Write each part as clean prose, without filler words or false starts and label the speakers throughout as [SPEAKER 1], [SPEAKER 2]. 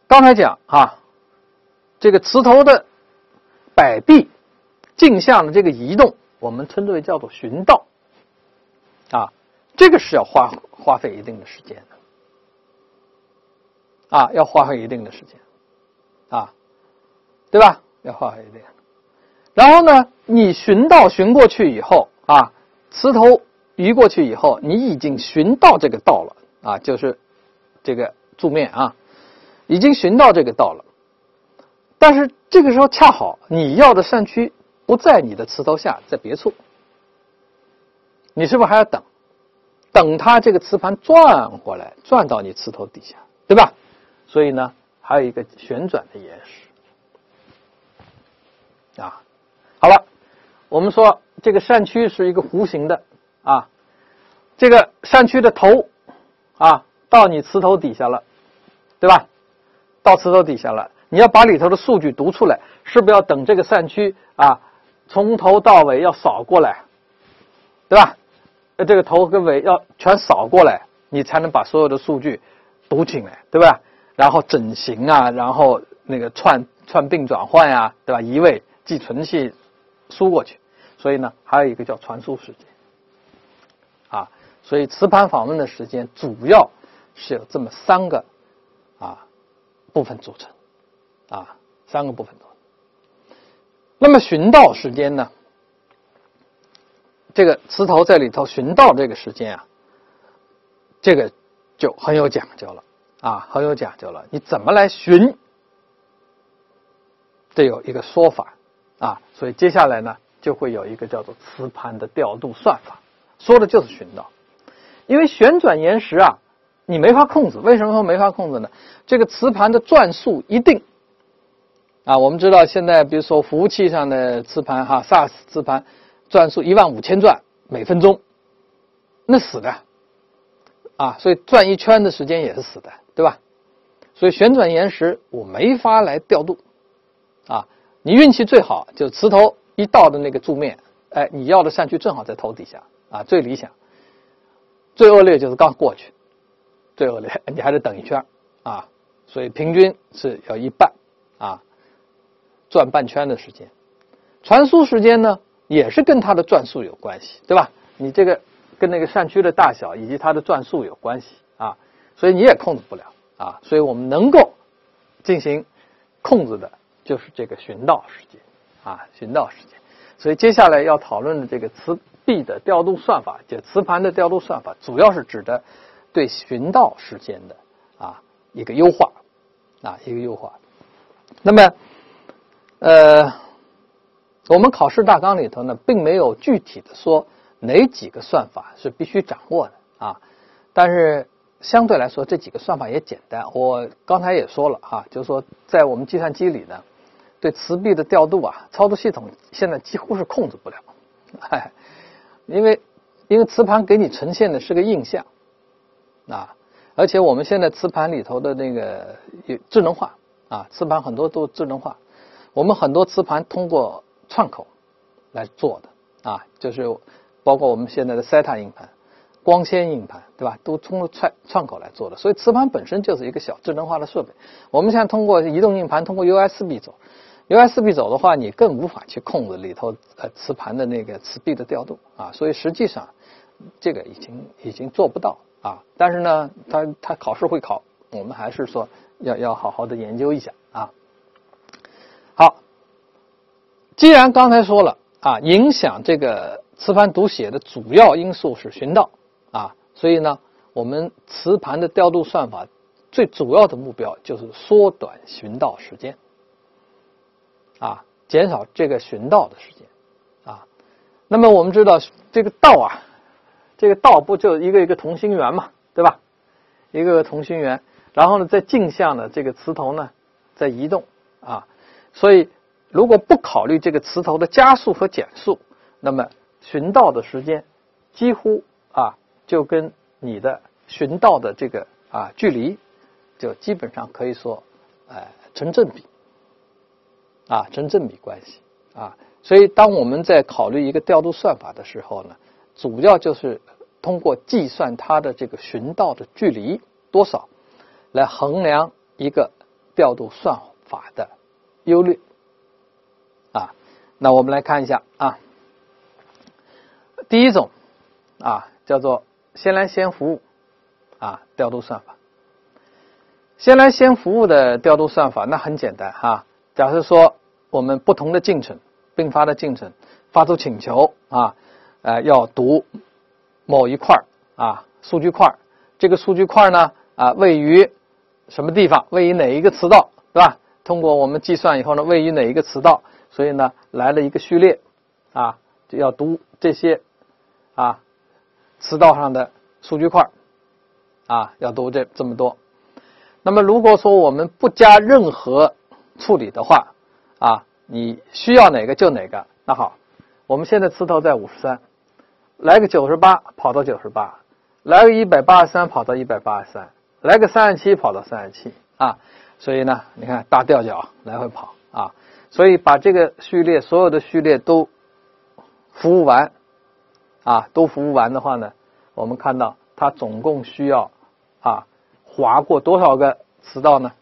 [SPEAKER 1] 刚才讲这个磁头的摆臂径向的这个移动，我们称之为叫做寻道这个是要花费一定的时间的要花费一定的时间对吧？要花费一定。然后呢，你寻道寻过去以后磁头移过去以后，你已经寻到这个道了就是这个柱面已经寻到这个道了。但是这个时候恰好你要的扇区不在你的磁头下，在别处，你是不是还要等它这个磁盘转过来，转到你磁头底下，对吧？所以呢，还有一个旋转的延时好了，我们说这个扇区是一个弧形的这个扇区的头到你磁头底下了，对吧？到磁头底下了，你要把里头的数据读出来，是不是要等这个扇区从头到尾要扫过来，对吧？这个头跟尾要全扫过来，你才能把所有的数据读进来，对吧？然后整形然后那个串并转换对吧？移位寄存器输过去，所以呢，还有一个叫传输时间所以磁盘访问的时间主要是由这么3个部分组成3个部分组成。那么寻道时间呢？这个磁头在里头寻道这个时间这个就很有讲究了很有讲究了。你怎么来寻？这有一个说法所以接下来呢，就会有一个叫做磁盘的调度算法，说的就是寻道。因为旋转延时你没法控制。为什么说没法控制呢？这个磁盘的转速一定我们知道现在比如说服务器上的磁盘SaaS 磁盘转速15000转每分钟，那死的所以转一圈的时间也是死的，对吧？所以旋转延时我没法来调度你运气最好就是磁头一到的那个柱面，你要的扇区正好在头底下最理想。最恶劣就是刚过去，最恶劣你还得等一圈所以平均是要一半转半圈的时间。传输时间呢，也是跟它的转速有关系，对吧？你这个跟那个扇区的大小以及它的转速有关系所以你也控制不了所以我们能够进行控制的就是这个寻道时间寻道时间。所以接下来要讨论的这个磁臂的调度算法，就磁盘的调度算法，主要是指的对寻道时间的一个优化一个优化。那么我们考试大纲里头呢，并没有具体的说哪几个算法是必须掌握的但是相对来说这几个算法也简单。我刚才也说了就是说在我们计算机里呢，对磁臂的调度操作系统现在几乎是控制不了因为磁盘给你呈现的是个印象而且我们现在磁盘里头的那个智能化磁盘很多都智能化。我们很多磁盘通过串口来做的就是包括我们现在的 SATA 硬盘、光纤硬盘，对吧？都通过串口来做的。所以磁盘本身就是一个小智能化的设备。我们现在通过移动硬盘，通过 USB 走。USB 走的话，你更无法去控制里头磁盘的那个磁臂的调度所以实际上这个已经做不到但是呢，它考试会考，我们还是说要好好的研究一下好，既然刚才说了影响这个磁盘读写的主要因素是寻道所以呢，我们磁盘的调度算法最主要的目标就是缩短寻道时间减少这个寻道的时间那么我们知道这个道这个道不就一个一个同心圆嘛，对吧？一个个同心圆，然后呢在径向的这个磁头呢在移动所以如果不考虑这个磁头的加速和减速，那么寻道的时间几乎就跟你的寻道的这个距离就基本上可以说成正比成正比关系所以当我们在考虑一个调度算法的时候呢，主要就是通过计算它的这个寻道的距离多少来衡量一个调度算法的优劣啊。那我们来看一下啊，第一种啊叫做先来先服务啊调度算法。先来先服务的调度算法那很简单哈，假设说我们不同的进程并发的进程发出请求啊，要读某一块啊数据块，这个数据块呢位于什么地方，位于哪一个词道，对吧？通过我们计算以后呢，位于哪一个词道，所以呢来了一个序列啊，就要读这些啊词道上的数据块啊，要读这么多。那么如果说我们不加任何处理的话啊，你需要哪个就哪个。那好，我们现在词头在53，来个98跑到98，来个183跑到183，来个37跑到37啊。所以呢，你看大吊脚来回跑啊，所以把这个序列所有的序列都服务完啊，都服务完的话呢，我们看到它总共需要划过多少个词道呢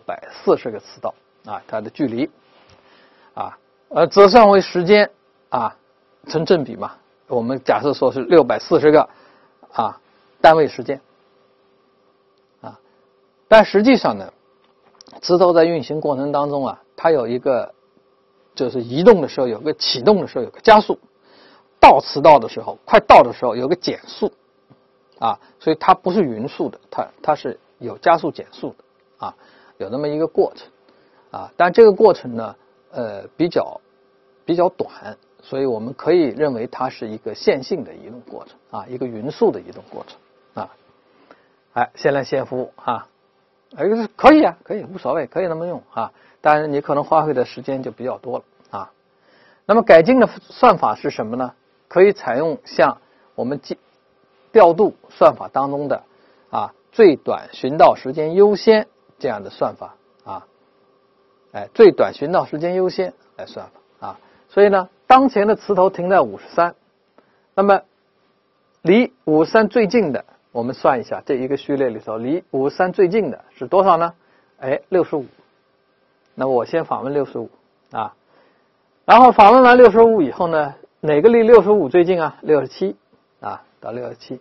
[SPEAKER 1] ？640个词道啊，它的距离啊，折算为时间啊，成正比嘛。我们假设说是640个单位时间啊，但实际上呢，词头在运行过程当中它有一个就是移动的时候有个启动的时候有个加速，到词道的时候快到的时候有个减速。所以它不是匀速的，它是有加速减速的有那么一个过程但这个过程呢比较短，所以我们可以认为它是一个线性的移动过程一个匀速的移动过程先来先服务可以可以无所谓，可以那么用当然你可能花费的时间就比较多了那么改进的算法是什么呢？可以采用像我们调度算法当中的最短寻到时间优先这样的算法最短寻到时间优先来算法所以呢，当前的词头停在53，那么离53最近的，我们算一下这一个序列里头离53最近的是多少呢？65。那么我先访问65然后访问完65以后呢，哪个离65最近？67到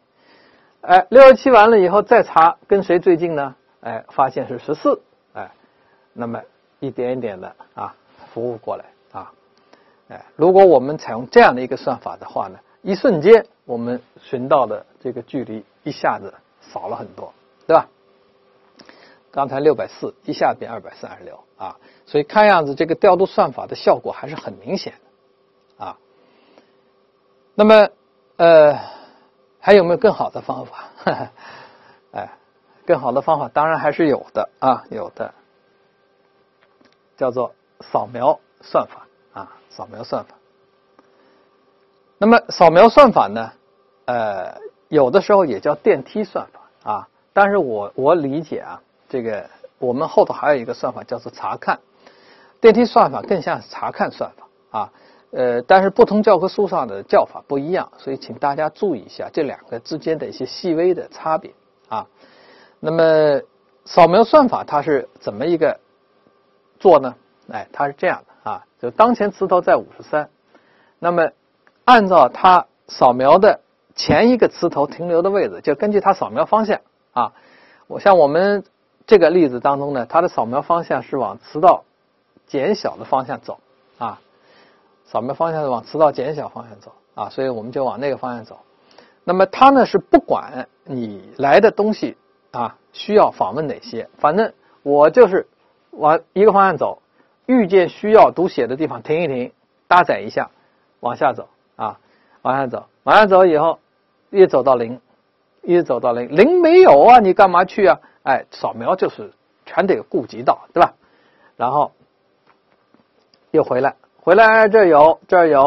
[SPEAKER 1] 67。67完了以后再查跟谁最近呢？发现是14。那么一点一点的服务过来如果我们采用这样的一个算法的话呢，一瞬间我们寻到的这个距离一下子少了很多，对吧？刚才640一下变236所以看样子这个调度算法的效果还是很明显的那么还有没有更好的方法？更好的方法当然还是有的有的，叫做扫描算法扫描算法。那么扫描算法呢有的时候也叫电梯算法但是我理解这个我们后头还有一个算法叫做查看。电梯算法更像是查看算法但是不同教科书上的叫法不一样，所以请大家注意一下这两个之间的一些细微的差别那么扫描算法它是怎么一个做呢？它是这样的就当前词头在53，那么按照它扫描的前一个词头停留的位置，就根据它扫描方向我们这个例子当中呢，它的扫描方向是往词道减小的方向走扫描方向是往词道减小方向走所以我们就往那个方向走。那么它呢是不管你来的东西需要访问哪些，反正我就是往一个方向走，遇见需要读写的地方停一停，搭载一下，往下走往下走以后一直走到0，一直走到0没有你干嘛去扫描就是全得顾及到，对吧？然后又回来这儿有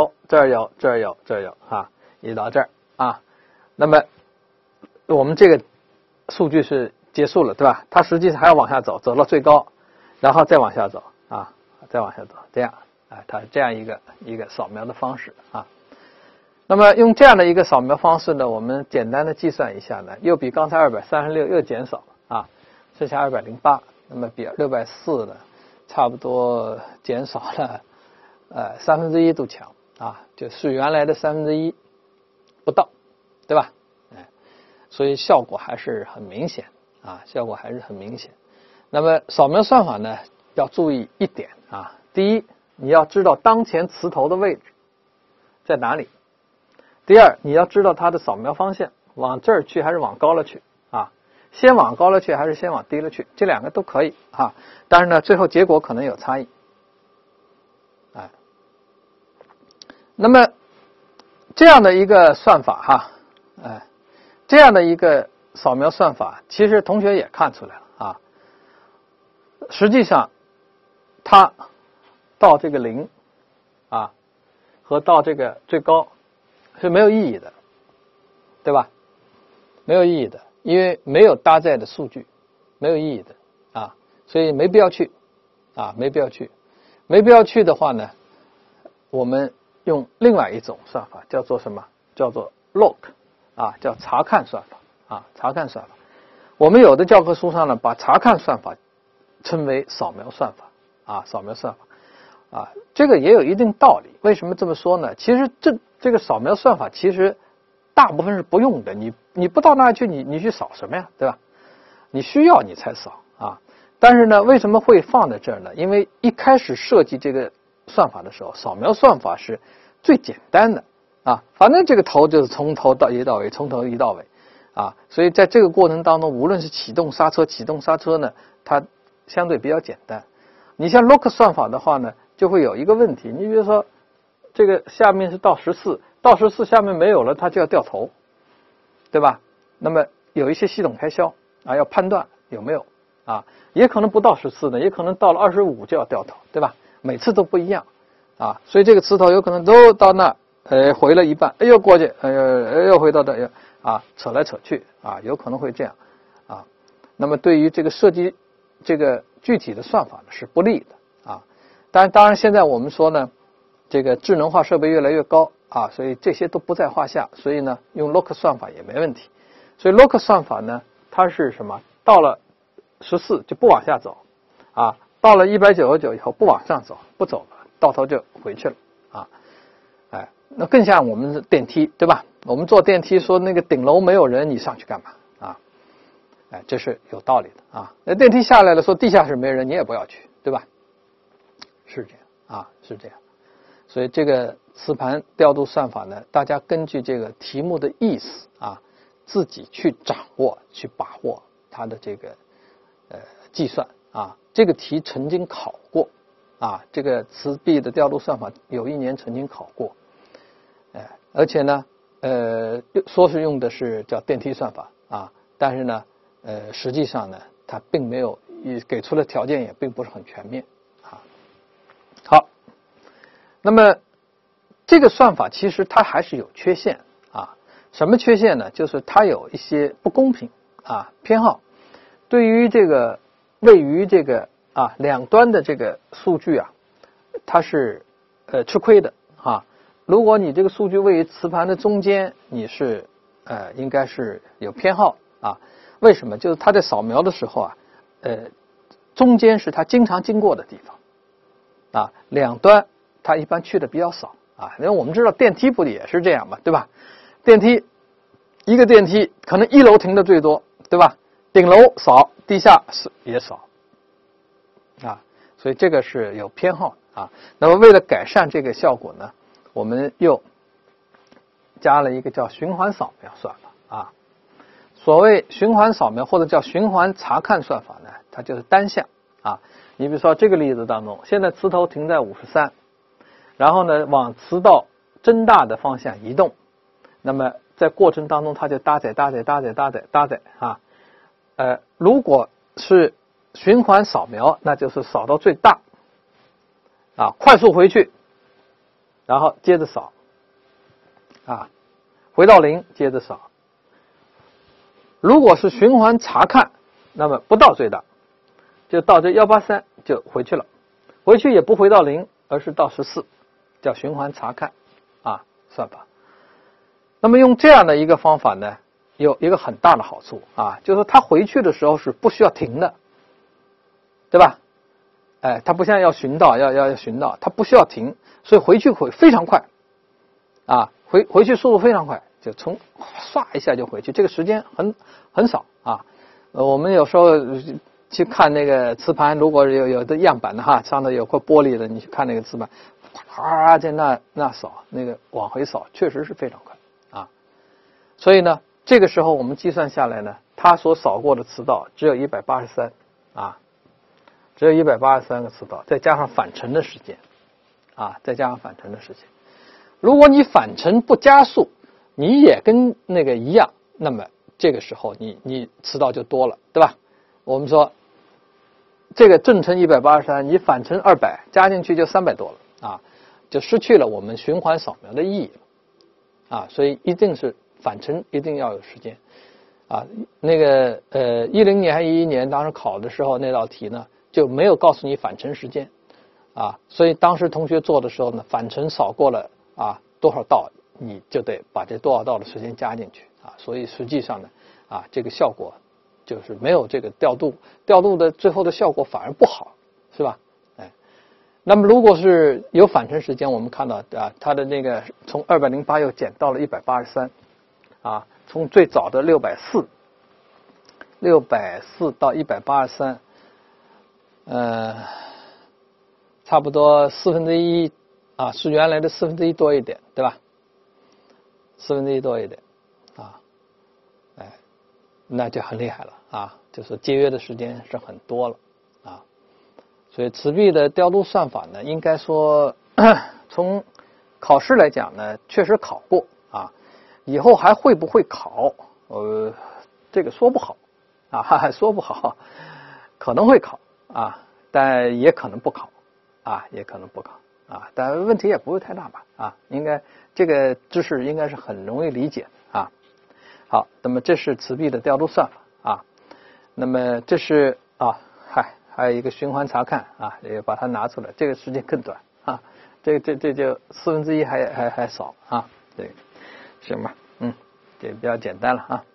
[SPEAKER 1] 一直到这儿那么我们这个数据是结束了，对吧？它实际上还要往下走，走到最高，然后再往下走再往下走，这样它是这样一个扫描的方式那么用这样的一个扫描方式呢，我们简单的计算一下呢，又比刚才236又减少了剩下208。 那么比640呢，差不多减少了1/3都强啊，就是原来的1/3不到，对吧？所以效果还是很明显啊，效果还是很明显。那么扫描算法呢，要注意一点啊，第一，你要知道当前磁头的位置在哪里；第二，你要知道它的扫描方向，往这儿去还是往高了去啊？先往高了去还是先往低了去？这两个都可以啊，但是呢，最后结果可能有差异。那么这样的一个算法哈，这样的一个扫描算法，其实同学也看出来了啊。实际上，它到这个0啊，和到这个最高是没有意义的，对吧？没有意义的，因为没有搭载的数据，没有意义的啊，所以没必要去啊，没必要去。没必要去的话呢，我们用另外一种算法，叫做什么？叫做 look 啊，叫查看算法啊，查看算法。我们有的教科书上呢，把查看算法称为扫描算法啊，扫描算法啊，这个也有一定道理。为什么这么说呢？其实这个扫描算法其实大部分是不用的，你不到那去，你去扫什么呀，对吧？你需要你才扫啊。但是呢，为什么会放在这儿呢？因为一开始设计这个算法的时候，扫描算法是最简单的啊，反正这个头就是从头到移到尾，从头移到尾啊，所以在这个过程当中，无论是启动刹车呢，它相对比较简单。你像 look 算法的话呢，就会有一个问题，你比如说这个下面是到14，到14下面没有了，它就要掉头，对吧？那么有一些系统开销啊，要判断有没有啊，也可能不到14呢，也可能到了25就要掉头，对吧？每次都不一样啊，所以这个磁头有可能都到那，回了一半，又过去，又回到这，啊，扯来扯去啊，有可能会这样啊。那么对于这个设计这个具体的算法呢是不利的啊。当然现在我们说呢，这个智能化设备越来越高啊，所以这些都不在话下，所以呢用 look 算法也没问题。所以 look 算法呢，它是什么？到了14就不往下走啊，到了199以后不往上走，不走了，到头就回去了啊。那更像我们的电梯，对吧？我们坐电梯说那个顶楼没有人，你上去干嘛啊？这是有道理的啊。那电梯下来了，说地下室没人，你也不要去，对吧？是这样啊，是这样。所以这个磁盘调度算法呢，大家根据这个题目的意思啊，自己去掌握、去把握它的这个计算啊。这个题曾经考过啊，这个磁臂的调度算法有一年曾经考过。而且呢，说是用的是叫电梯算法啊，但是呢，实际上呢，它并没有给出的条件也并不是很全面啊。好，那么这个算法其实它还是有缺陷啊。什么缺陷呢？就是它有一些不公平啊偏好，对于这个位于这个两端的这个数据啊，它是吃亏的啊。如果你这个数据位于磁盘的中间，你是应该是有偏好啊。为什么？就是它在扫描的时候啊，中间是它经常经过的地方啊，两端它一般去的比较少啊。因为我们知道电梯不也是这样嘛，对吧？电梯一个电梯可能1楼停的最多，对吧？顶楼少，地下也少啊，所以这个是有偏好啊。那么为了改善这个效果呢，我们又加了一个叫循环扫描算法啊。所谓循环扫描或者叫循环查看算法呢，它就是单向啊。你比如说这个例子当中，现在磁头停在53，然后呢往磁道增大的方向移动，那么在过程当中它就搭载啊。如果是循环扫描，那就是扫到最大啊，快速回去，然后接着扫啊，回到0接着扫。如果是循环查看，那么不到最大，就到这183就回去了，回去也不回到0，而是到14，叫循环查看啊算法。那么用这样的一个方法呢，有一个很大的好处啊，就是说它回去的时候是不需要停的对吧？哎，它不像要寻道，要寻道，它不需要停，所以回去会非常快，啊，回去速度非常快，就从唰一下就回去，这个时间很少啊。我们有时候去看那个磁盘，如果有的样板的哈，上头有块玻璃的，你去看那个磁盘，哗在那扫，那个往回扫，确实是非常快啊。所以呢，这个时候我们计算下来呢，它所扫过的磁道只有183啊。只有183个磁道，再加上返程的时间，啊，再加上返程的时间。如果你返程不加速，你也跟那个一样，那么这个时候你磁道就多了，对吧？我们说这个正程183，你返程200，加进去就300多了啊，就失去了我们循环扫描的意义了啊。所以一定是返程一定要有时间啊。那个10年还11年当时考的时候那道题呢，就没有告诉你返程时间，啊，所以当时同学做的时候呢，返程扫过了啊多少道，你就得把这多少道的时间加进去啊，所以实际上呢，啊这个效果就是没有这个调度的最后的效果反而不好，是吧？哎，那么如果是有返程时间，我们看到啊，它的那个从208又减到了183，啊，从最早的640到183。差不多1/4啊，是原来的1/4多一点，对吧？1/4多一点，啊，哎，那就很厉害了啊，就是节约的时间是很多了啊。所以磁臂的调度算法呢，应该说从考试来讲呢，确实考过啊，以后还会不会考？这个说不好啊，说不好，可能会考。啊，但也可能不考，啊，也可能不考，啊，但问题也不会太大吧，啊，应该这个知识应该是很容易理解的啊。好，那么这是磁臂的调度算法啊，那么这是啊，还有一个循环查看啊，也把它拿出来，这个时间更短啊，这就1/4还少啊，对，行吧，这比较简单了啊。